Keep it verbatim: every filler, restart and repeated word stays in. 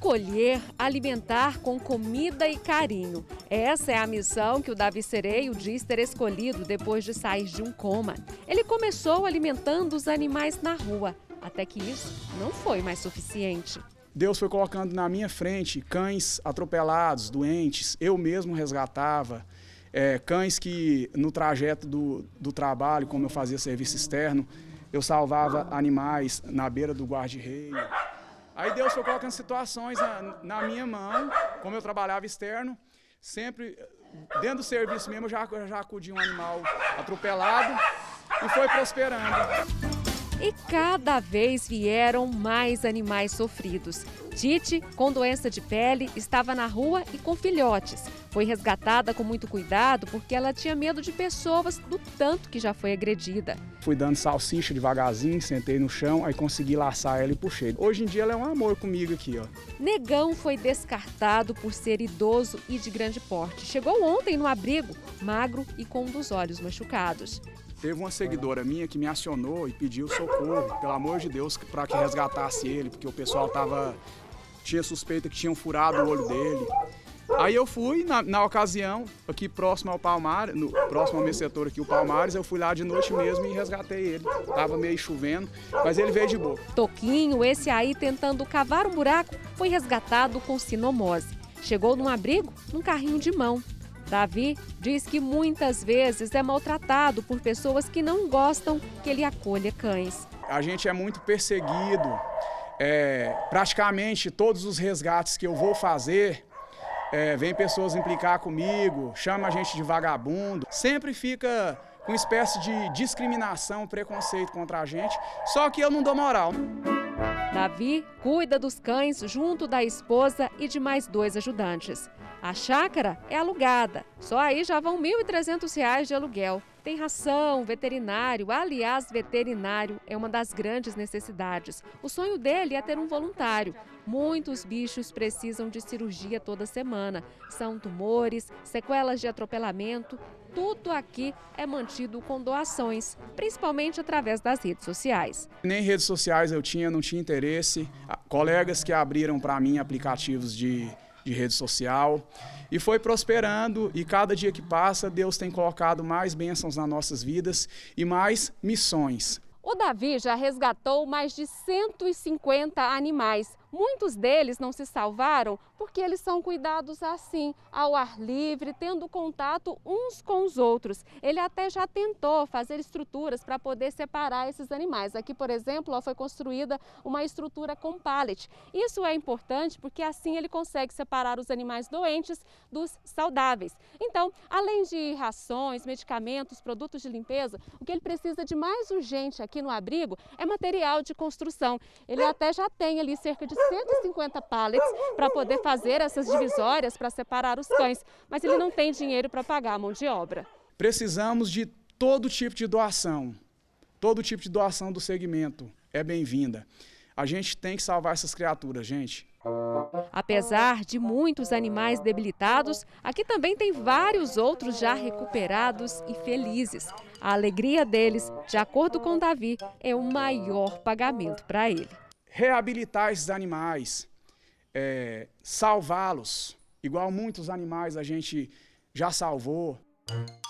acolher, alimentar com comida e carinho. Essa é a missão que o Davi Sereio diz ter escolhido depois de sair de um coma. Ele começou alimentando os animais na rua, até que isso não foi mais suficiente. Deus foi colocando na minha frente cães atropelados, doentes, eu mesmo resgatava. É, cães que no trajeto do, do trabalho, como eu fazia serviço externo, eu salvava animais na beira do guarda-reio. Aí Deus foi colocando situações na, na minha mão, como eu trabalhava externo, sempre dentro do serviço mesmo eu já, já acudi um animal atropelado e foi prosperando. E cada vez vieram mais animais sofridos. Tite, com doença de pele, estava na rua e com filhotes. Foi resgatada com muito cuidado porque ela tinha medo de pessoas do tanto que já foi agredida. Fui dando salsicha devagarzinho, sentei no chão, aí consegui laçar ela e puxei. Hoje em dia ela é um amor comigo aqui, ó. Negão foi descartado por ser idoso e de grande porte. Chegou ontem no abrigo, magro e com um dos olhos machucados. Teve uma seguidora minha que me acionou e pediu socorro, pelo amor de Deus, para que resgatasse ele, porque o pessoal tava, tinha suspeita que tinham furado o olho dele. Aí eu fui, na, na ocasião, aqui próximo ao Palmares, no, próximo ao meu setor aqui, o Palmares, eu fui lá de noite mesmo e resgatei ele. Tava meio chovendo, mas ele veio de boa. Toquinho, esse aí tentando cavar um buraco, foi resgatado com sinomose. Chegou num abrigo, num carrinho de mão. Davi diz que muitas vezes é maltratado por pessoas que não gostam que ele acolha cães. A gente é muito perseguido, é, praticamente todos os resgates que eu vou fazer, é, vem pessoas implicar comigo, chama a gente de vagabundo, sempre fica com uma espécie de discriminação, preconceito contra a gente, só que eu não dou moral. Davi cuida dos cães junto da esposa e de mais dois ajudantes. A chácara é alugada, só aí já vão mil e trezentos reais de aluguel. Tem ração, veterinário, aliás, veterinário é uma das grandes necessidades. O sonho dele é ter um voluntário. Muitos bichos precisam de cirurgia toda semana. São tumores, sequelas de atropelamento. Tudo aqui é mantido com doações, principalmente através das redes sociais. Nem redes sociais eu tinha, não tinha interesse. Colegas que abriram para mim aplicativos de, de rede social e foi prosperando, e cada dia que passa Deus tem colocado mais bênçãos nas nossas vidas e mais missões. O Davi já resgatou mais de cento e cinquenta animais. Muitos deles não se salvaram porque eles são cuidados assim, ao ar livre, tendo contato uns com os outros. Ele até já tentou fazer estruturas para poder separar esses animais. Aqui, por exemplo, ó, foi construída uma estrutura com pallet. Isso é importante porque assim ele consegue separar os animais doentes dos saudáveis. Então, além de rações, medicamentos, produtos de limpeza, o que ele precisa de mais urgente aqui no abrigo é material de construção. Ele até já tem ali cerca de cento e cinquenta pallets para poder fazer essas divisórias para separar os cães, mas ele não tem dinheiro para pagar a mão de obra. Precisamos de todo tipo de doação, todo tipo de doação do segmento é bem-vinda. A gente tem que salvar essas criaturas, gente. Apesar de muitos animais debilitados, aqui também tem vários outros já recuperados e felizes. A alegria deles, de acordo com Davi, é o maior pagamento para ele. Reabilitar esses animais, é, salvá-los, igual muitos animais a gente já salvou.